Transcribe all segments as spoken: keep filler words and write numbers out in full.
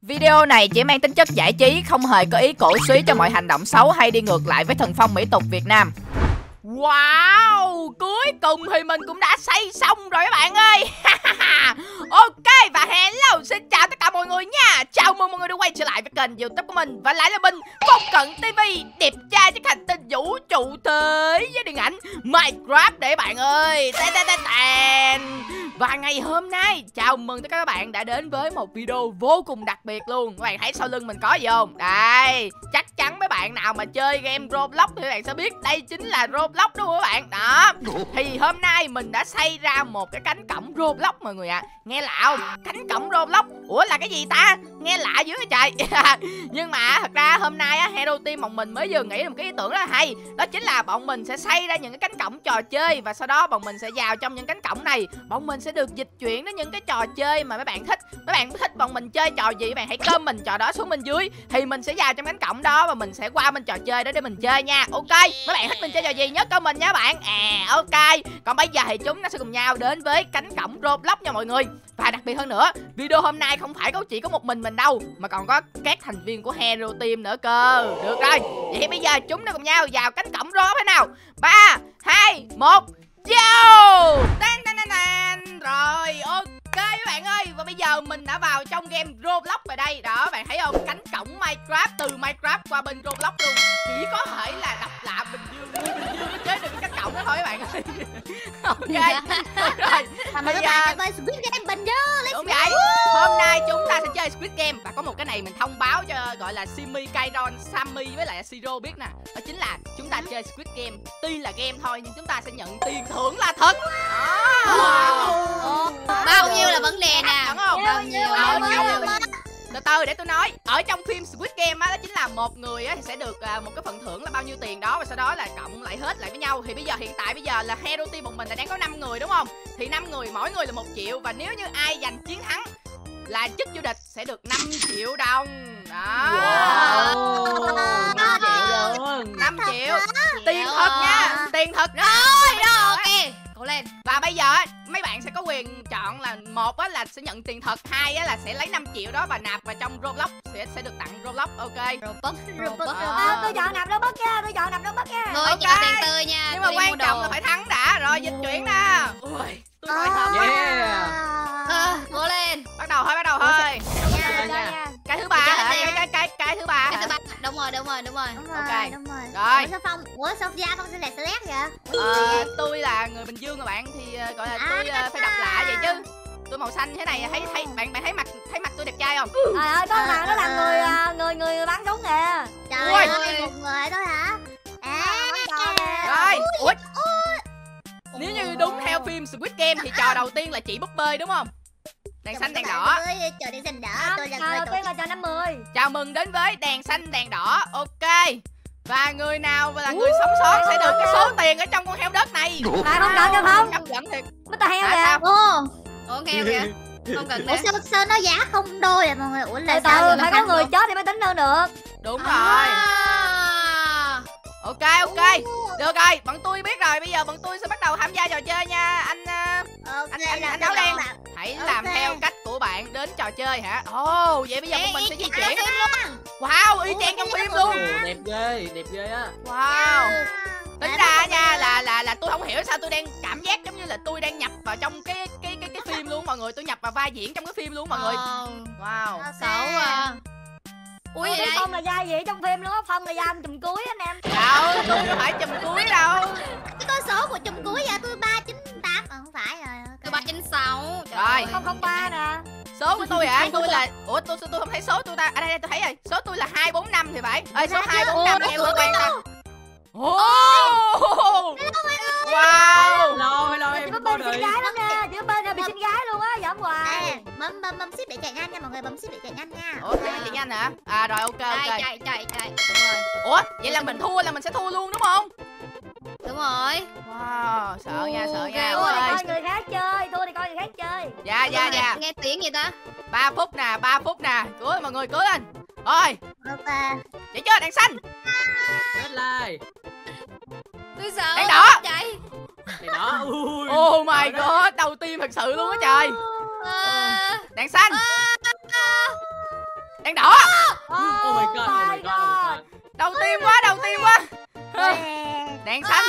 Video này chỉ mang tính chất giải trí, không hề có ý cổ suý cho mọi hành động xấu hay đi ngược lại với thần phong mỹ tục Việt Nam. Wow, cuối cùng thì mình cũng đã xây xong rồi các bạn ơi. Ok, và hello, xin chào tất cả mọi người nha. Chào mừng mọi người đã quay trở lại với kênh YouTube của mình. Và lại là mình, Phong Cận ti vi, đẹp trai trên hành tinh vũ trụ thế với điện ảnh Minecraft để bạn ơi. Tè, tè, tè, tè. Và ngày hôm nay, chào mừng tất cả các bạn đã đến với một video vô cùng đặc biệt luôn. Các bạn thấy sau lưng mình có gì không? Đây, chắc chắn mấy bạn nào mà chơi game Roblox thì các bạn sẽ biết đây chính là Roblox đúng không các bạn? Đó, thì hôm nay mình đã xây ra một cái cánh cổng Roblox mọi người ạ. À. Nghe lạ không? Cánh cổng Roblox. Ủa là cái gì ta? Nghe lạ dữ vậy trời. Nhưng mà thật ra hôm nay á, Hero Team bọn mình mới vừa nghĩ được một cái ý tưởng rất là hay. Đó chính là bọn mình sẽ xây ra những cái cánh cổng trò chơi. Và sau đó bọn mình sẽ vào trong những cánh cổng này. Bọn mình sẽ được dịch chuyển đến những cái trò chơi mà mấy bạn thích. Mấy bạn thích bọn mình chơi trò gì, mấy bạn hãy comment mình trò đó xuống bên dưới. Thì mình sẽ vào trong cánh cổng đó và mình sẽ qua bên trò chơi đó để mình chơi nha. Ok, mấy bạn thích mình chơi trò gì nhớ comment nha bạn. À ok, còn bây giờ thì chúng ta sẽ cùng nhau đến với cánh cổng Roblox nha mọi người. Và đặc biệt hơn nữa, video hôm nay không phải có chỉ có một mình mình đâu, mà còn có các thành viên của Hero Team nữa cơ. Được rồi, vậy thì bây giờ chúng ta cùng nhau vào cánh cổng Roblox thế nào. Ba, hai, một, go. Tan tan tan tan. Rồi, ok các bạn ơi. Và bây giờ mình đã vào trong game Roblox rồi đây. Đó, bạn thấy không? Cánh cổng Minecraft, từ Minecraft qua bên Roblox luôn. Chỉ có thể là độc lạ Bình Dương, Bình Dương mới chế được cái cánh cổng đó thôi các bạn ơi. Ok, rồi. Bây giờ chơi Squid Game Bình Dương. Đúng vậy. Hôm nay chúng ta sẽ chơi Squid Game. Và có một cái này mình thông báo cho gọi là Simi, Kairon, Sammy với lại Siro biết nè. Đó chính là chúng ta chơi Squid Game. Tuy là game thôi nhưng chúng ta sẽ nhận tiền thưởng là thật. Wow. Bao nhiêu là vấn đề nè. Đúng không? Bao nhiêu? Bao nhiêu? Từ từ để tôi nói. Ở trong phim Squid Game á, đó chính là một người á thì sẽ được uh, một cái phần thưởng là bao nhiêu tiền đó, và sau đó là cộng lại hết lại với nhau. Thì bây giờ hiện tại bây giờ là Hero Team bọn mình là đang có năm người đúng không? Thì năm người mỗi người là một triệu, và nếu như ai giành chiến thắng là chức vô địch sẽ được năm triệu đồng. Đó. Wow. năm triệu luôn. năm triệu. Tiền thật nha. Tiền thật. Rồi, rồi ok. Cố lên. Và bây giờ mấy bạn sẽ có quyền chọn là một á là sẽ nhận tiền thật, hai á là sẽ lấy năm triệu đó và nạp vào trong Roblox, sẽ sẽ được tặng Roblox. Ok. Robux, Robux. À, tôi chọn nạp Robux nha, tôi chọn nạp Robux nha. Rồi Ok. chọn tiền tươi nha. Nhưng mà quan trọng là phải thắng đã. Rồi dịch chuyển nè. Ui, tôi nói thật quá. Yeah. À, cố lên. Bắt đầu thôi, bắt đầu thôi. Nha, nha. Cái thứ ba hả? Cái cái cái cái thứ ba Cái thứ hả? ba. Đúng rồi, đúng rồi, đúng rồi. Đúng rồi, Ok. đúng rồi. Rồi. Ủa sao Phong, ủa sao da Phong xinh đẹp celeb vậy? Ờ, tôi là người Bình Dương các bạn, thì uh, gọi là tôi uh, phải đọc lạ vậy chứ. Tôi màu xanh thế này, thấy thấy bạn bạn thấy mặt thấy mặt tôi đẹp trai không? Trời ơi, có thằng đó là người à, người người bán súng kìa. Trời Ui. ơi, một người đó hả? À, Rồi. Ui. Nếu như đúng theo phim Squid Game thì trò đầu tiên là chị búp bê đúng không? Đèn xanh đèn đỏ. Chờ đèn xanh đỏ. Tôi là Trời người ơi, tiên là trò năm mươi. Chào mừng đến với đèn xanh đèn đỏ. Ok. Và người nào là người sống sót sẽ được cái số tiền ở trong con heo đất này. À, không cần cho Phong. Hấp dẫn thiệt. Mít tà heo Tại kìa. sao? Ồ. Ủa nghe kìa. Không cần Ủa nè. sao sao nó giá không đôi à mọi người? Ủa là Từ sao? từ, Phải có người chết thì mới tính hơn được. Đúng rồi. À. Ok ok. Được rồi, bọn tôi biết rồi. Bây giờ bọn tôi sẽ bắt đầu tham gia trò chơi nha. Anh uh, Ok, anh anh, là anh áo đen. bạn. Hãy Ok. làm theo cách của bạn đến trò chơi hả? Ồ, oh, vậy bây giờ bọn mình sẽ di chuyển. Luôn. Wow, y chang trong phim luôn. Ồ, đẹp ghê, đẹp ghê á. Wow. Tính ra nha là là là tôi không hiểu sao tôi đang cảm giác giống như là tôi đang nhập vào trong cái cái cái cái phim luôn mọi người, tôi nhập vào vai diễn trong cái phim luôn mọi người. Ờ, Wow. xấu à. Ui Ủa vậy đây. Phong là da gì trong phim luôn á? Phong là da anh chùm cuối anh em. Đâu, tôi đâu phải chùm cuối đâu. Cái có số của chùm cuối giờ tôi ba chín tám. Ờ không phải rồi. Tôi ba chín sáu. Rồi. Không không ba nè. Số của tôi hả? Tôi là ủa tôi tôi không thấy số tôi ta. À đây, đây tôi thấy rồi. Số tôi là hai bốn năm thì phải. Ơi số hai bốn năm em quen ta. Ồ. Wow. Hello, hello Chị em búp có bê xinh đi. gái lắm nha. Chị búp bê này bị xinh gái luôn á, giỡn hoài. Bấm bấm bấm ship để chạy nhanh nha mọi người, bấm ship để chạy nhanh nha. Ủa cái gì nhanh hả? À rồi ok Chạy ok. chạy chạy chạy. Ủa vậy là mình thua là mình sẽ thua luôn đúng không? Đúng rồi. Wow, sợ nha, sợ nha. Ghê Thua thì Ơi. coi người khác chơi, thua thì coi người khác chơi. Dạ dạ dạ. Nghe tiếng gì ta? ba phút nè, ba phút nè. Cứu mọi người cứu lên. Rồi, Ok. vậy chưa đèn xanh. Deadline. Tôi sợ. Đèn đỏ. Chạy. Thì đó, ui. Oh my god, đầu tiên thật sự luôn á trời. À. Đèn xanh. Đèn đỏ. Oh my god, oh my god, oh my god. Đầu tiên quá, đầu tiên quá. Yeah. Đèn xanh.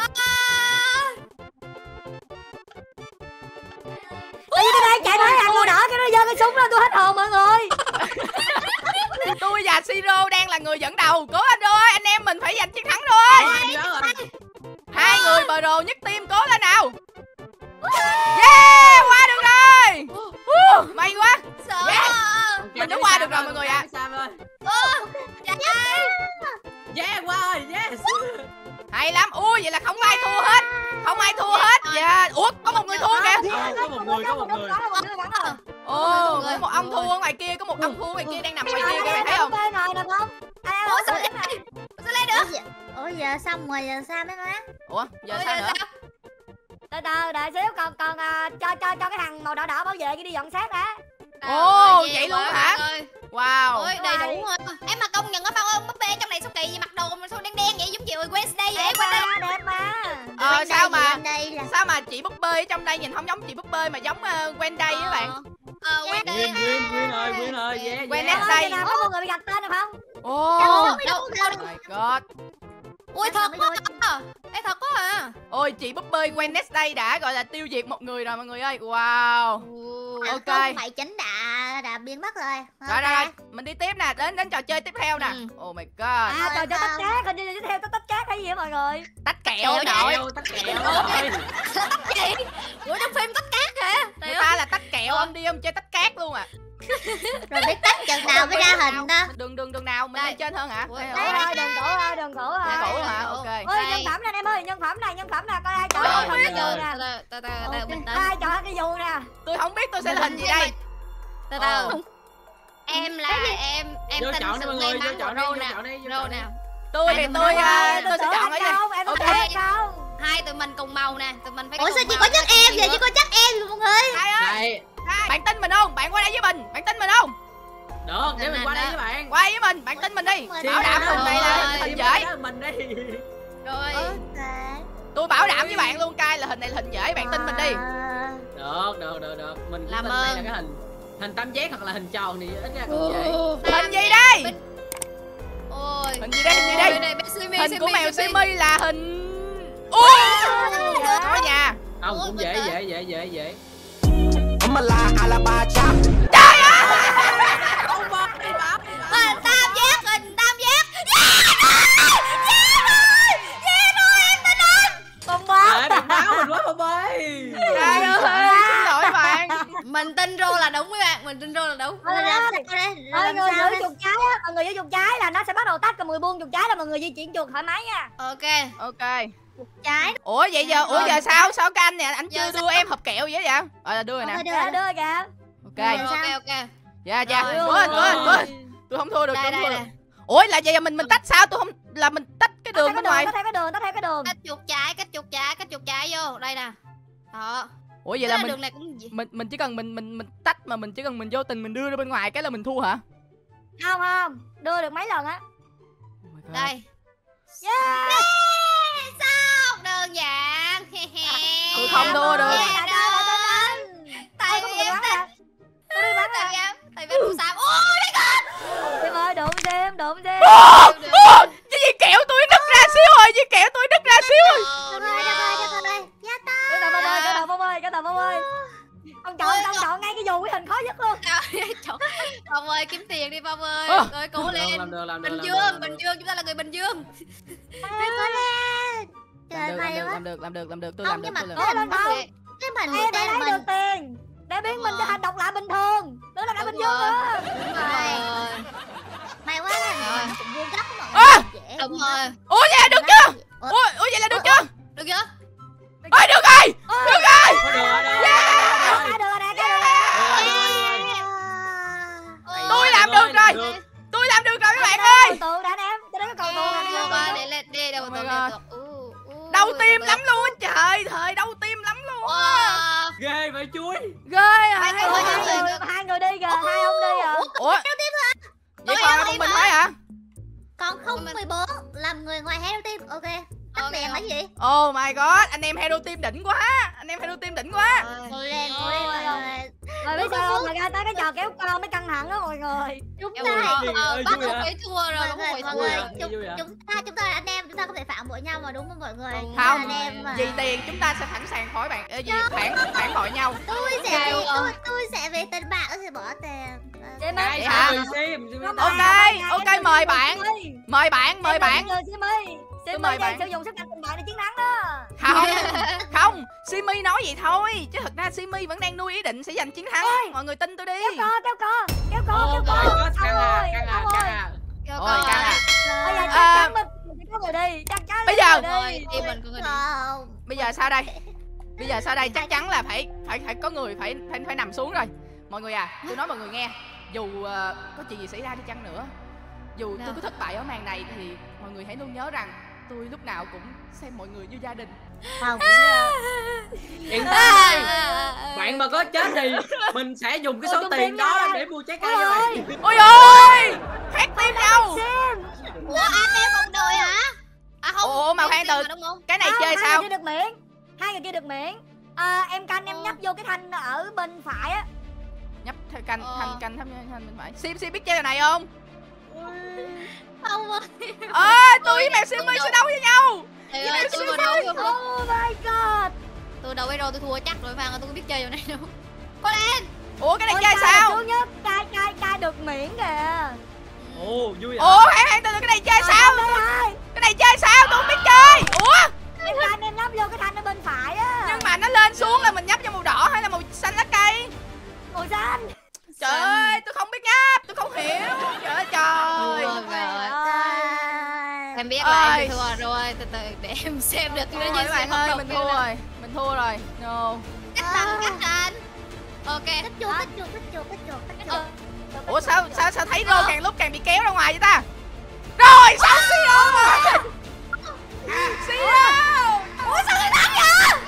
Tự nhiên cái đây chạy tới hàng màu đỏ cái nó giơ cái súng lên, tôi hết hồn mọi người. Tôi và Siro đang là người dẫn đầu. Cố lên rồi, anh em mình phải giành chiến thắng rồi. Hai người bờ rồ nhất team, cố lên nào. Yeah, qua được rồi. uh, May quá. Yeah. Mình đã qua được rồi mọi người ạ. Yeah, qua rồi, yes. Hay lắm. Ui, vậy là không ai thua hết. Không ai thua hết. Dạ. Ủa, có một người thua kìa. Có một người, có một người. Ồ, có một ông thua ngoài kia, có một ông thua ngoài kia đang nằm ngoài kia kìa, thấy không? Ngồi nè không? Ủa sao lên này? Sao lên được? Ủa giờ xong rồi, giờ sao mấy má? Ủa, giờ sao nữa? Từ từ đợi xíu, còn còn à, cho cho cho cái thằng màu đỏ đỏ bảo vệ cái đi dọn xác đã. Ồ, vậy luôn hả? Wow. Ôi đầy đủ rồi. Em mà công nhận có bao ông búp bê trong này sao kỳ gì, mặc đồ mà sao đen đen vậy, giống kiểu Wednesday vậy. Đẹp mà, đẹp mà. Ờ sao mà là... sao mà chị búp bê ở trong đây nhìn không giống chị búp bê mà giống uh, Wendy á bạn. Ờ Wendy. Win win win rồi, win rồi. Yeah, yeah. Wednesday. Có một người bị gạch tên được không? Ồ. Đâu đâu. My god. Ui thật quá à. Ê thật quá à. Ôi chị búp bê Wednesday đã gọi là tiêu diệt một người rồi mọi người ơi. Wow. Ok. Mày chính đã đã biến mất rồi. Rồi rồi rồi, mình đi tiếp nè, đến đến trò chơi tiếp theo nè. Oh my god. À trò chơi tách cát, hình như tiếp theo tách cát hay gì hả mọi người? Tách kẹo nội. Tách kẹo. Gì? Ủa trong phim tách cát hả? Người ta là tách kẹo, ông đi ông chơi tách cát luôn à. Rồi biết tách chừng nào mới ra hình đó. Đường đường đường nào mình lên trên hơn hả? Đây rồi, đường cũ thôi, đường cũ thôi. Đường cũ hả? Ok. Ôi nhân phẩm nè em ơi, nhân phẩm này, nhân phẩm nè, coi ai chọn cái hình dù nè. Từ từ từ bình tĩnh. Ai chọn cái dù nè. Tôi không biết tôi sẽ là hình gì đây. Từ từ. Em là em em Vô tin chọn đi sự mọi may người, vô mắn của chọn đi, Rô vô nào. chọn đi, vô Rô chọn đi. nào. Tôi thì tôi tôi sẽ chọn cái gì? Ok. Hai tụi mình cùng màu nè, tụi mình phải. Ủa sao chỉ có chắc em vậy, chỉ có chắc em luôn mọi người. Hai ơi. Này, Bạn tin mình không? Bạn qua đây với mình. Bạn tin mình không? được, để mình qua đây với bạn. Qua với mình, bạn tin mình đi. Xin Bảo đảm hình này là rồi. hình dễ. Mình đi. Rồi. Tôi bảo đảm với bạn luôn, Cai là hình này là hình dễ, bạn tin mình đi. Được, được, được, được. Mình Làm tin đây ơn. là cái hình hình tam giác hoặc là hình tròn thì ít ra cũng dễ. Hình gì đây? Ôi. Hình gì đây? Hình gì đây? Hình của mèo Simi là hình. Ui! Có nhà. Không, cũng dễ, dễ, dễ, dễ, dễ. Trời ơi! Không bật đi bắp. Hình tam giác, hình tam giác. Yeah rồi! Yeah rồi, em tin anh. Con bó. Để bị báo mình quá không ơi. Trời ơi, xin lỗi bạn. Mình tin Rô là đúng với bạn, mình tin Rô là đúng. Ôi, mọi người giữ chuột trái á, mọi người giữ chuột trái là nó sẽ bắt đầu tách, còn mọi người buông chuột trái là mọi người di chuyển chuột thoải mái nha. Ok. Ok. Trái. Ủa vậy giờ, ủa giờ sao? Sao cái anh nè, anh chưa Giờ đưa sao? em hộp kẹo vậy vậy? Ờ là đưa rồi nè. Dạ đưa kìa. Ok. Ok ok. Dạ dạ. Rồi. Cố lên, cố lên, cố lên. Tôi không thua được, tôi Đây không đây thua đây. được. Ủa là vậy mình mình tách sao? Tôi không là mình tách cái đường bên ngoài. Tách theo cái đường, tách theo cái đường. Cách chuột trái, cách chuột trái, cách chuột trái vô. Đây nè. Đó. Ủa vậy Thế là là mình đường này cũng gì? mình mình chỉ cần mình mình mình tách mà mình chỉ cần mình vô tình mình đưa ra bên ngoài cái là mình thua hả? Không không, đưa được mấy lần á. Đây. Yeah. Sao? Đơn giản. Tôi không thua được. Yeah, đơn. Tại vì em tin. Tôi đi bắn Tại à. vì em, tại vì em sao? Ôi my god. Em ơi, đụng xem, đụng xem. Cái gì kẹo tôi đứt ra xíu rồi, gì kẹo tôi đứt ra xíu rồi. Được Được rồi, được rồi, được rồi. Dạ ta. Cái đầu bông ơi, cái đầu bông ơi, cái đầu bông ơi. Ông chọn, ông chọn ngay cái dù cái hình khó nhất luôn. Phong ơi kiếm tiền đi Phong ơi. Ờ. Rồi cố lên. Làm được, làm được, Bình làm Dương, được. Bình Dương, chúng ta là người Bình Dương. Cố lên. Trời Làm mày được, quá. làm được, làm được, làm được, tôi Không, làm được, nhưng mà tôi làm cái được. hình Không. không. Cái hình Em của để tên lấy mình. được tiền để biến mình trở thành độc lạ bình thường. Đứa là đã Đúng Bình Dương rồi. nữa. Đúng rồi. Mày quá là mình cũng vuông góc mà. À! Dễ. Đúng rồi. Ủa vậy là được chưa? Ủa? Ủa, ủa vậy là được chưa? Được chưa? Ôi được rồi, được rồi. Có được rồi, được Cái đường này, cái đường này. Tôi làm được rồi. Tôi làm được rồi các bạn ơi. Cầu tụ đã em, cho nó có cầu tụ nè. Được rồi, để lên đi đầu Oh tiên my đầu God. tiên. U, u, Đau tim được lắm rồi. luôn á trời, thời đau tim lắm luôn. Wow. Ghê vậy chuối. Ghê à. Hai Ủa, người hai đi người, hai người đi kìa, hai ông đi à. Ủa? Vậy Tôi còn em một đi mình mà. thôi hả? Còn không mười bốn làm người ngoài heo tim. Ok. tắt đèn là gì? Oh my god, anh em Hero Team đỉnh quá. Anh em Hero Team đỉnh quá. Cố lên, cố lên mọi người. Rồi biết sao không? Mà ra tới cái trò kéo co mới căng thẳng đó mọi người. Chúng Em ta ơi, ờ, bắt vui không hả? phải thua rồi, mọi không người, phải mọi thua. người, Vui chúng, vui hả? chúng ta chúng ta là anh em, chúng ta không thể phản bội nhau mà, đúng không mọi người? Đúng Chúng ta là Không, anh em mà. vì tiền chúng ta sẽ sẵn sàng khỏi bạn ờ, gì phản phản bội nhau. Tôi sẽ Cay vì không? tôi, tôi sẽ vì tình bạn tôi sẽ bỏ tiền. Xem Ai ơi. hả? xem xem xem Không Ok, ai, không ai, ok, em mời đừng bạn. dùng Simi. Mời bạn, mời Em bạn. đừng dùng Simi. Tôi Simi mời đang bạn. sử dụng sức mạnh tình bạn để chiến thắng đó. Không, không, Simi nói vậy thôi, chứ thật ra Simi vẫn đang nuôi ý định sẽ giành chiến thắng. Mọi người tin tôi đi. Kéo co, kéo co, kéo co, Oh kéo my co. god, Xong căng à, rồi, căng à, xong căng rồi. à. Kêu Ôi coi. căng à. Bây giờ chắc À. chắn mình có người đi, chắc chắn Bây là giờ- có Rồi, người đi. team mình có người đi. Không. Bây giờ sao đây? Bây giờ sao đây? Chắc chắn là phải phải phải có người phải phải phải nằm xuống rồi. Mọi người à, tôi nói mọi người nghe, dù ờ, có chuyện gì xảy ra đi chăng nữa, dù tôi Nào. có thất bại ở màn này thì mọi người hãy luôn nhớ rằng tôi lúc nào cũng xem mọi người như gia đình. Không. Yên tâm À, đi. à, à. Bạn mà có chết thì mình sẽ dùng cái Ôi, số tung tiền tiền đó ra. để mua trái cây Ôi cho ơi. bạn. Ôi ơi, khác tim nhau. Xem. Ủa anh em một đội hả? À không. Ủa, mà team khoan team từ- mà đúng không? Cái này Không, chơi hai sao? người kia được miễn. Hai người kia được miễn. À, em canh em Ờ. nhấp vô cái thanh ở bên phải á. Nhấp theo canh Ờ. thanh canh thấp thanh bên phải. Sim Sim biết chơi trò này không? Không ơi. Ờ, tôi với mẹ Simi sẽ đấu với nhau. Trời ơi, tôi mà đấu với một Oh my god. tôi đấu với rồi tôi thua chắc rồi Phan ơi, tôi không biết chơi chỗ này đâu. Có lên. Ủa cái này Ôi, chơi cai sao? là thứ nhất, cai cai cai được miễn kìa. Ồ, vui hả? Ủa hãy hãy từ từ cái này chơi sao? Đây ơi. Cái này chơi sao? Tôi không biết chơi. Ủa? Em canh em nhấp vô cái thanh ở bên phải á. Nhưng mà nó lên xuống là mình nhấp cho màu đỏ hay là màu xanh lá cây? Màu xanh. Trời ơi, tôi không biết nhấp, tôi không hiểu. Trời ơi trời. Ôi trời ơi. Trời. Em biết là Ơi. em thua rồi, từ từ để em xem được Thôi nó như các bạn ơi, mình thua rồi. Mình thua rồi. No. Cách tặng cách anh. Ok. Cách chuột, cách chuột, cách chuột, cách chuột, cách chuột. Ủa sao sao sao thấy Rô càng lúc càng bị kéo ra ngoài vậy ta? Rồi, sao Siro rồi? Siro. Ủa sao lại thắng vậy?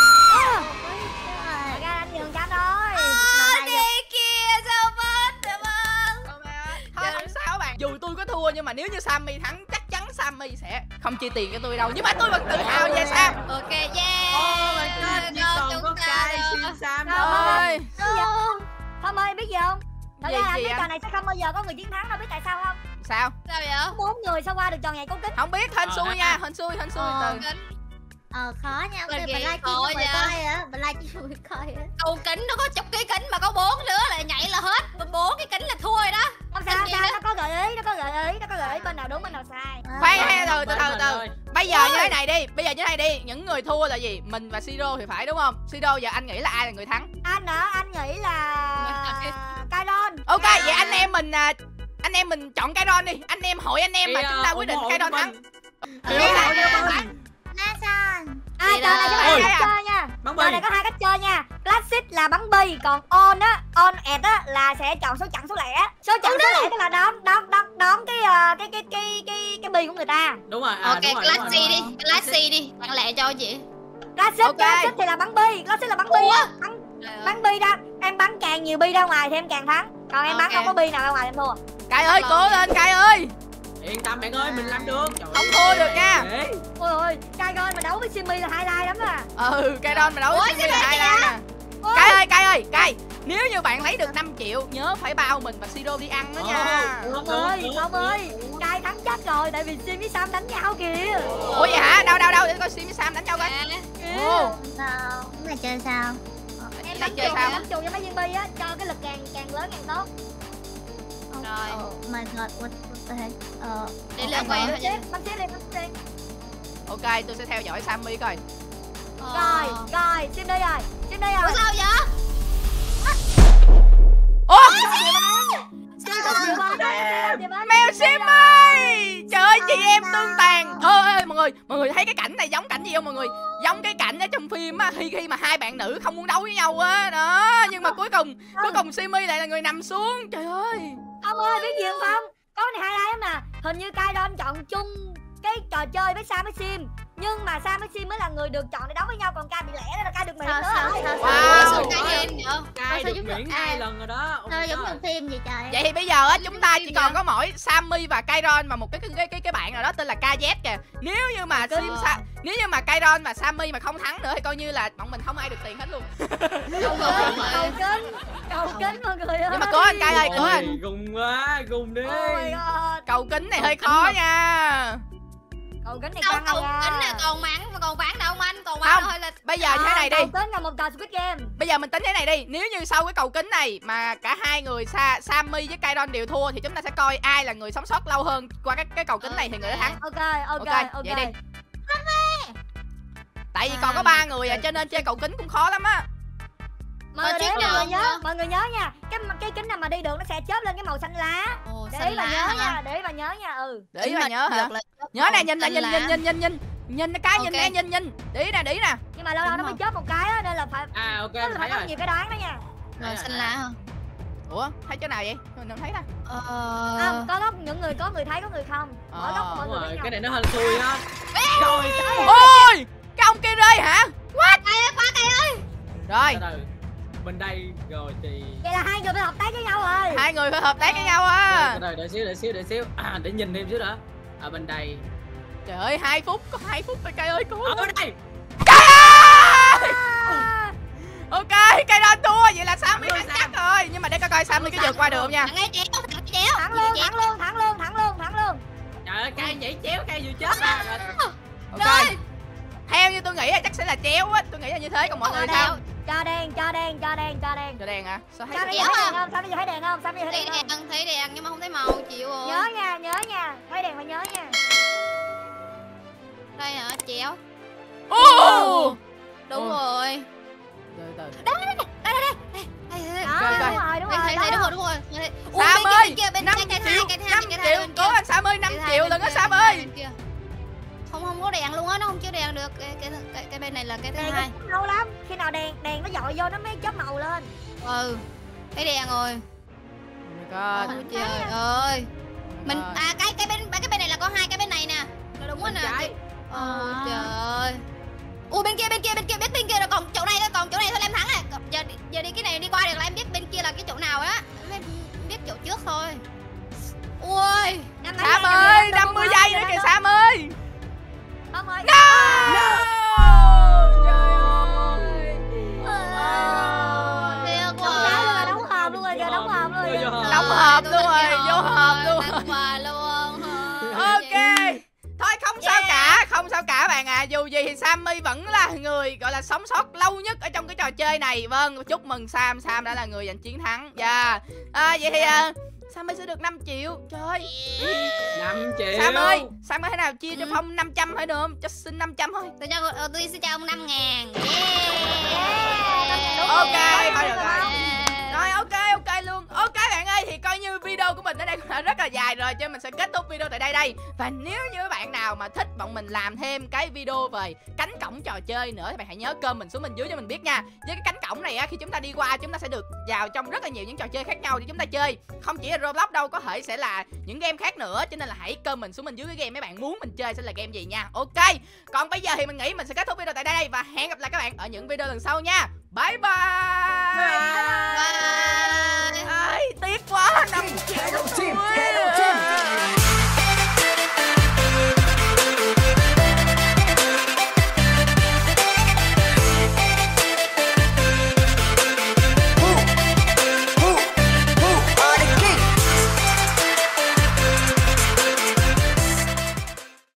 Đại ca anh nhường cho anh thôi. Ờ, đi kia sao mất được không? Thôi không sao các bạn. Dù tôi có thua nhưng mà nếu như Sammy thắng chắc chắn Sammy sẽ không chia tiền cho tôi đâu. Nhưng mà tôi vẫn tự hào về Sam. Ok, yeah. Oh my god, chỉ Đâu còn chúng có ta cây đâu. xin Sam Đâu, thôi. Ơi. Không ơi biết gì không? Thật Gì, ra là gì cái anh? trò này sẽ không bao giờ có người chiến thắng đâu, biết tại sao không? Sao? Sao vậy? Có bốn người sao qua được trò này cố kích. Không biết, hên Ờ, xui ha, nha, ha. hên xui, hên xui Ờ. từ. Ờ khó nha, Cần ok, gì mình live khó stream người nha. coi á, mình live stream người coi á. Cầu kính nó có chục cái kính mà có bốn nữa là nhảy là hết. Bốn cái kính là thua rồi đó. Không sao, Cần không gì sao, nữa? nó có gợi ý, nó có gợi ý, nó có gợi ý bên nào đúng bên nào sai. Khoan Ờ, ha, từ từ Bên từ mình từ. ơi. Bây giờ như thế này đi, bây giờ như thế này đi, những người thua là gì? Mình và Siro thì phải đúng không? Siro giờ anh nghĩ là ai là người thắng? Anh hả? Anh nghĩ là Kairon. Ok, vậy anh em mình à, anh em mình chọn Kairon đi. Anh em hội anh em mà Thì, chúng ta ờ, quyết định ủng hộ Kairon của thắng. mình. Ờ, Ủng hộ là- cho mình. Nathan. À, Thì trò này có là- hai Ôi. cách chơi nha. Bắn Trò bi. này có hai cách chơi nha. Classic là bắn bi, còn on á, on ẹt á là sẽ chọn số chẵn số lẻ. Số chẵn số lẻ tức là đón đón đón đón cái ờ, cái cái cái cái cái bi của người ta. Đúng rồi, à, Ok, đúng rồi, đúng rồi, Classy đúng đi, rồi. Classy đi. Bạn lẹ cho chị. Classic, Ok. classic thì là bắn bi, classic là bắn bi Ủa? á. Bắn bắn bi ra, em bắn càng nhiều bi ra ngoài thì em càng thắng. Còn em bắn Ok. không có bi nào ra ngoài em thua. Cai ơi, cố lên Cai ơi. Yên tâm bạn ơi, mình làm được. Trời Không ơi, thua được nha. dễ. Ôi ôi, Kairon mà đấu với Simi là highlight lắm à. Ừ, Kairon mà đấu Ủa, với Simi là sao hai vậy? đây nè. Ôi. Cai ơi, Cai ơi, Cai. Nếu như bạn lấy được năm triệu, nhớ phải bao mình và Siro đi ăn đó nha. Ồ, Không được, ơi, được, không được. ơi, Kai thắng chắc rồi, tại vì Sim với Sam đánh nhau kìa. Ủa vậy hả? Đâu đâu đâu để coi Sim với Sam đánh nhau coi. À, Ồ. Sao? Cái này chơi sao? Em Này bắn chơi chuột, sao? bắn chuột cho mấy viên bi á, cho cái lực càng càng lớn càng tốt. Rồi. Oh my god, what, what the heck? Ờ, Để ờ, lên anh quay nói- hả? Bắn tiếp, bắn tiếp đi, bắn tiếp đi. Ok, tôi sẽ theo dõi Sammy coi. Rồi, rồi, Sim đi rồi, Sim đi Ủa rồi. sao vậy? Ủa, Sim không chịu bắn, Sim không chịu bắn. mèo Sim ơi. Trời ơi, chị em tương tàn. Ơi ơi mọi người, mọi người thấy cái cảnh này giống cảnh gì không mọi người? Giống cái cảnh ở trong phim á, khi khi mà hai bạn nữ không muốn đấu với nhau á. Đó, nhưng mà cuối cùng cuối cùng Simi lại là người nằm xuống. Trời ơi. Ông ơi, biết gì không Phong? Có cái này highlight lắm nè. Hình như Kairon chọn chung cái trò chơi với Sam với Sim. Nhưng mà Sam với Sim mới là người được chọn để đấu với nhau, còn Kai bị lẻ nên là Kai được miễn Sao nữa. sao rồi. sao Wow. sao? Cái gì vậy? Cai sao được giống như- miễn à. hai lần rồi đó. Oh Sao my giống God. trong phim vậy trời? Vậy thì bây giờ á chúng ta chỉ còn có mỗi Sammy và Kairon và một cái cái cái cái bạn nào đó tên là ca dét kìa. Nếu như mà Sim Sa nếu như mà Kairon và Sammy mà không thắng nữa thì coi như là bọn mình không ai được tiền hết luôn. Cầu kính, cầu kính, cầu kính mọi người ơi. Nhưng mà cố anh Kai ơi, cố anh. Ôi, Gùng quá, gùng đi. Oh my god. Cầu kính này hơi khó nha. Cầu kính này Đâu căng cầu à. kính nè, còn mặn còn ván đâu anh, còn Không. ván thôi là Bây giờ như thế này đi. Cầu kính là một trò Squid Game. Bây giờ mình tính thế này đi. Nếu như sau cái cầu kính này mà cả hai người Sa Sammy với Kairon đều thua thì chúng ta sẽ coi ai là người sống sót lâu hơn qua cái cái cầu kính này thì người đó thắng. Ok, ok, Ok, ok. vậy đi. Tại vì còn có ba người à cho nên chơi cầu kính cũng khó lắm á. Mọi người, Có để chiếc mọi người nào nhớ, nữa? mọi người nhớ nha. Cái cái kính nào mà đi đường nó sẽ chớp lên cái màu xanh lá. Ồ, Để xanh ý mà lá nhớ hả? nha, để ý mà nhớ nha. Ừ. Để ý mà nhớ hả? Được là- Nhớ nè, nhìn nè, xanh nhìn lá. nhìn nhìn nhìn nhìn. Nhìn cái nhìn Ok. nè, nhìn nhìn. Để ý nè, để ý nè. Nhưng mà lâu lâu Đúng nó mới rồi. chớp một cái á nên là phải À ok, phải thấy có rồi. nhiều cái đoán đó nha. Rồi xanh lá hả? Ủa, thấy chỗ nào vậy? Mình không thấy ta. Ờ... Không, có góc những người có người thấy có người không. Mỗi Ờ, góc của mọi Đúng người rồi, với cái nhau. này nó hên xui á. Rồi, Ôi! Cái ông kia rơi hả? What? Rồi, từ từ. Bên đây rồi thì Vậy là hai người phải hợp tác với nhau rồi. hai người phải hợp tác với nhau á. từ từ, đợi xíu, đợi xíu, đợi xíu. À, để nhìn thêm xíu nữa. Ở bên đây. Trời ơi, hai phút, có hai phút thôi Cây ơi, cố Ở lên. bên đây. À, Ok, cây đó thua, vậy là Sammy Thắng thắng luôn, chắc rồi. Nhưng mà để coi coi Sammy có vượt qua được không nha. Thằng ấy chéo, thằng ấy chéo. thẳng luôn, thẳng luôn, thẳng luôn, thẳng luôn, thẳng luôn. Trời ơi, cây nhảy chéo, cây vừa chết ra. Ok. Theo như tôi nghĩ là chắc sẽ là chéo á, tôi nghĩ là như thế, còn mọi người sao? Cho đen, cho đen, cho đen, cho đen. Cho đèn hả? Sao Sao thấy bây Chéo giờ thấy à? đèn không? Sao bây giờ thấy đèn không? Sao bây giờ thấy Thấy đèn không? đèn, thấy đèn nhưng mà không thấy màu, chịu rồi. Nhớ nha, nhớ nha. Thấy đèn phải nhớ nha. Đây hả, chéo. Ồ! Đúng Ồ. rồi. Từ từ. Đây, đây, đây. Đây, đây. Đó, Ok, ok. đúng rồi, đúng rồi. Thấy, thấy, đó. đúng rồi, đúng rồi. Ui, Sam bên kia, ơi, bên kia, bên năm cây- cây triệu, hai, cây hai, năm cây hai, triệu, bên cố kia. anh Sam ơi, năm Cây hai, triệu bên lần á kia, Sam bên ơi. kia. Không không có đèn luôn á, nó không chiếu đèn được. Cái cái cái, cái bên này là cái thứ Đèn nó hai. chớp lâu lắm. Khi nào đèn đèn nó dội vô nó mới chớp màu lên. Ừ. Thấy đèn rồi. Oh my god. Ôi trời ơi. Mình à cái cái bên cái bên này là có hai cái bên này nè. Rồi đúng rồi Bên nè. trái. Ôi trời ơi. Ui bên kia bên kia bên kia biết bên kia rồi, còn chỗ này thôi, còn chỗ này thôi là em thắng rồi. Giờ đi- giờ đi cái này đi qua được là em biết bên kia là cái chỗ nào á. Em biết chỗ trước thôi. Ui. Năm Sam mấy ơi, giây, năm mươi năm giây giây nữa kìa Sam ơi. Không ơi. No! Trời ơi. Tiếc Đóng quá. trái luôn rồi, đóng hòm luôn rồi, giờ đóng hòm luôn rồi. Vô hòm. Đóng hộp luôn rồi, vô hộp luôn. Tặng quà luôn. Ok. Thôi không sao cả, không sao cả bạn à. Dù gì thì Sammy vẫn là người gọi là sống sót lâu nhất ở trong cái trò chơi này. Vâng, chúc mừng Sam, Sam đã là người giành chiến thắng. Dạ. À, vậy thì à, Sammy sẽ được năm triệu. Trời ơi. năm triệu. Sam ơi, Sam có thể nào chia cho Phong năm trăm thôi được không? Cho xin năm trăm thôi. Tôi cho ờ, tôi sẽ cho ông năm ngàn. Đúng Ok, rồi, thôi được đúng rồi. không? Rồi ok ok luôn. Ok bạn ơi, thì coi như video của mình ở đây cũng đã rất là dài rồi, cho mình sẽ kết thúc video tại đây đây. Và nếu như bạn nào mà thích bọn mình làm thêm cái video về cánh cổng trò chơi nữa thì bạn hãy nhớ comment xuống bên dưới cho mình biết nha. Với cái cánh cổng này á, khi chúng ta đi qua chúng ta sẽ được vào trong rất là nhiều những trò chơi khác nhau để chúng ta chơi. Không chỉ là Roblox đâu, có thể sẽ là những game khác nữa, cho nên là hãy comment xuống bên dưới cái game mấy bạn muốn mình chơi sẽ là game gì nha. Ok. Còn bây giờ thì mình nghĩ mình sẽ kết thúc video tại đây và hẹn gặp lại các bạn ở những video lần sau nha. Bye bye. Bye. Ai, tiếc quá năm triệu.